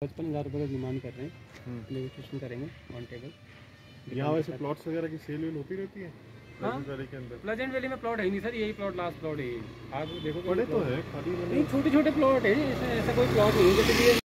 55,000 रुपये का डिमांड कर रहे हैं। नेगोशिएशन करेंगे ऑन टेबल। यहाँ वैसे प्लॉट्स वगैरह की सेल वेल होती रहती है? प्लेजेंट वैली के अंदर? प्लेजेंट वैली में प्लॉट है ही नहीं सर, यही प्लॉट लास्ट प्लॉट है। आप देखो बड़े तो है, खाली नहीं, छोटे छोटे प्लॉट है, ऐसा कोई प्लॉट नहीं है जैसे कि